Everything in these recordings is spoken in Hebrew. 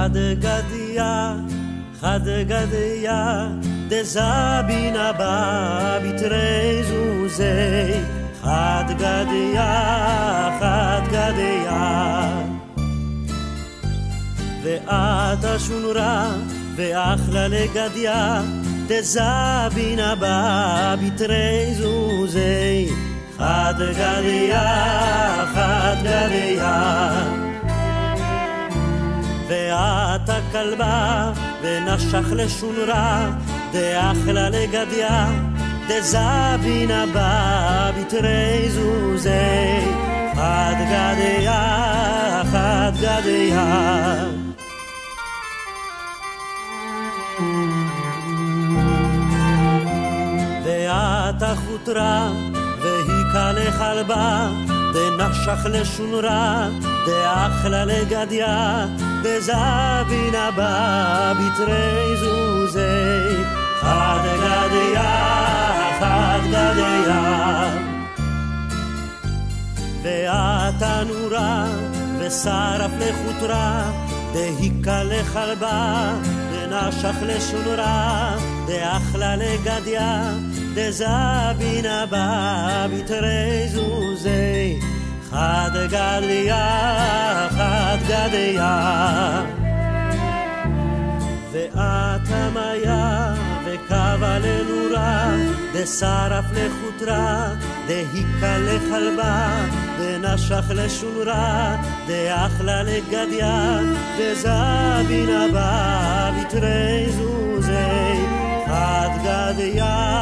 חד גדיה דזבינה בה בתרי זוזי חד גדיה ואתה שונרה ואחלה לגדיה דזבינה בה בתרי זוזי חד גדיה ואתה כלבה ונשך לשונרה דאחלה לגדיה דזבינה בה בתרי זוזי חד גדיה ואתה חוטרה והיכה לכלבה דנשך לשונרה דאחלה לגדיה דזבינה בה בתרי זוזי חד גדיה ואתה נורה ושרף לחוטרה דהיכה לכלבה דנשך לשונרה דאחלה לגדיה דזבינה בה בתרי זוזי חד גדיה ואתה מיה וקבה לנורה דשרף לחוטרה דהיכה לכלבה דנשך לשונרה דאחלה לגדיה דזבינה בה בתרי זוזי חד גדיה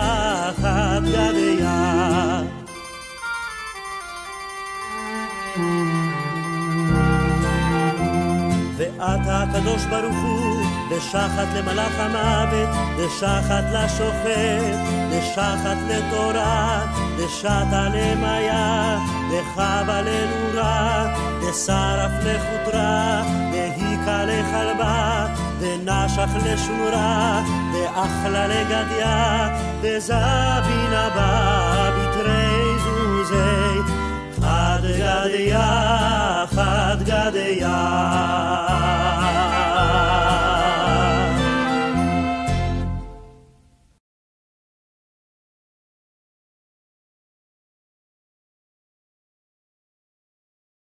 ואתה הקדוש ברוך הוא דשחת למלאך המוות דשחת לשוחט דשחת לתורה דשתה למיה דחבה לנורה דשרף לחוטרה דהיכה לכלבה דנשך לשונרה דאחלה לגדיה דזבינה בה בתרי זוזי חד גדיה